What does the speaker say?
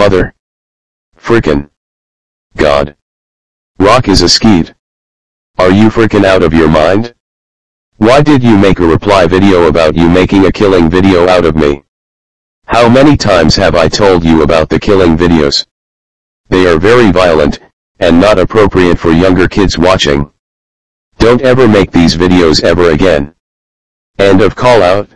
mother. Frickin' God. Roch is a skeet. Are you frickin' out of your mind? Why did you make a reply video about you making a killing video out of me? How many times have I told you about the killing videos? They are very violent, and not appropriate for younger kids watching. Don't ever make these videos ever again. End of call out.